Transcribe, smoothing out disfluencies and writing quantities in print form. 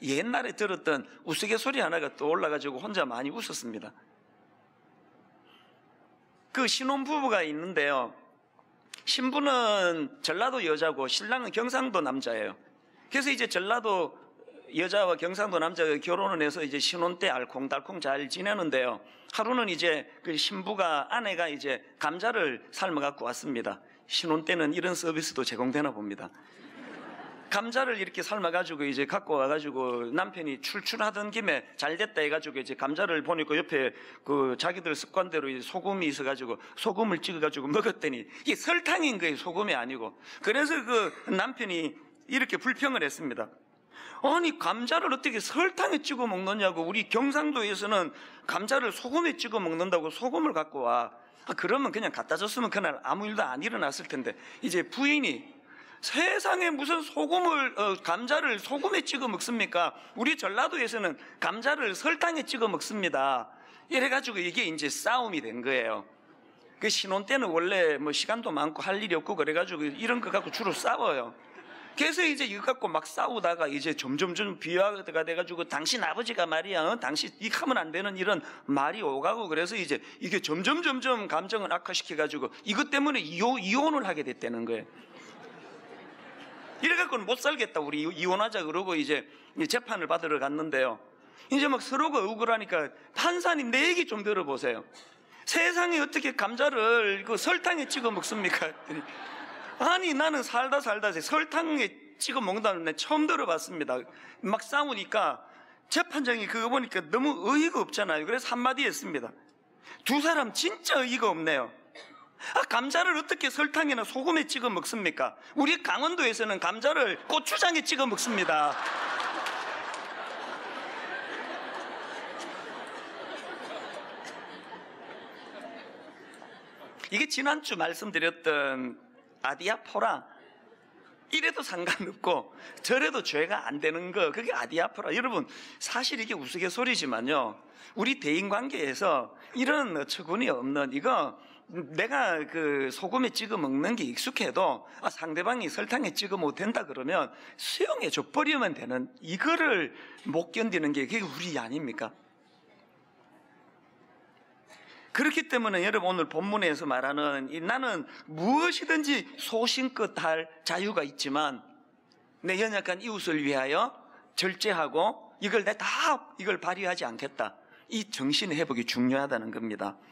옛날에 들었던 우스갯소리 하나가 떠올라가지고 혼자 많이 웃었습니다. 그 신혼부부가 있는데요. 신부는 전라도 여자고 신랑은 경상도 남자예요. 그래서 이제 전라도 여자와 경상도 남자가 결혼을 해서 이제 신혼 때 알콩달콩 잘 지내는데요. 하루는 이제 그 신부가 아내가 이제 감자를 삶아 갖고 왔습니다. 신혼 때는 이런 서비스도 제공되나 봅니다. 감자를 이렇게 삶아가지고 이제 갖고 와가지고 남편이 출출하던 김에 잘 됐다 해가지고 이제 감자를 보니까 옆에 그 자기들 습관대로 이제 소금이 있어가지고 소금을 찍어가지고 먹었더니 이게 설탕인 거예요. 소금이 아니고. 그래서 그 남편이 이렇게 불평을 했습니다. 아니 감자를 어떻게 설탕에 찍어 먹느냐고. 우리 경상도에서는 감자를 소금에 찍어 먹는다고 소금을 갖고 와. 그러면 그냥 갖다 줬으면 그날 아무 일도 안 일어났을 텐데 이제 부인이 세상에 무슨 감자를 소금에 찍어 먹습니까? 우리 전라도에서는 감자를 설탕에 찍어 먹습니다. 이래가지고 이게 이제 싸움이 된 거예요. 그 신혼 때는 원래 뭐 시간도 많고 할 일이 없고 그래가지고 이런 거 갖고 주로 싸워요. 그래서 이제 이거 갖고 막 싸우다가 이제 점점 비화가 돼가지고 당신 아버지가 말이야, 당신 이거 하면 안 되는 이런 말이 오가고 그래서 이제 이게 점점 감정을 악화시켜가지고 이것 때문에 이혼을 하게 됐다는 거예요. 이래갖고는 못 살겠다. 우리 이혼하자 그러고 이제 재판을 받으러 갔는데요. 이제 막 서로가 억울하니까 판사님 내 얘기 좀 들어보세요. 세상에 어떻게 감자를 그 설탕에 찍어 먹습니까? 아니 나는 살다 설탕에 찍어 먹는다는 데 처음 들어봤습니다. 막 싸우니까 재판장이 그거 보니까 너무 어이가 없잖아요. 그래서 한마디 했습니다. 두 사람 진짜 어이가 없네요. 감자를 어떻게 설탕이나 소금에 찍어 먹습니까? 우리 강원도에서는 감자를 고추장에 찍어 먹습니다. 이게 지난주 말씀드렸던 아디아포라, 이래도 상관없고 저래도 죄가 안 되는 거, 그게 아디아포라. 여러분 사실 이게 우스갯소리지만요, 우리 대인관계에서 이런 어처구니 없는 이거 내가 그 소금에 찍어 먹는 게 익숙해도 상대방이 설탕에 찍어 못 된다 그러면 수용해 줘버리면 되는, 이거를 못 견디는 게 그게 우리 아닙니까? 그렇기 때문에 여러분 오늘 본문에서 말하는 나는 무엇이든지 소신껏 할 자유가 있지만 내 연약한 이웃을 위하여 절제하고 이걸 발휘하지 않겠다. 이 정신의 회복이 중요하다는 겁니다.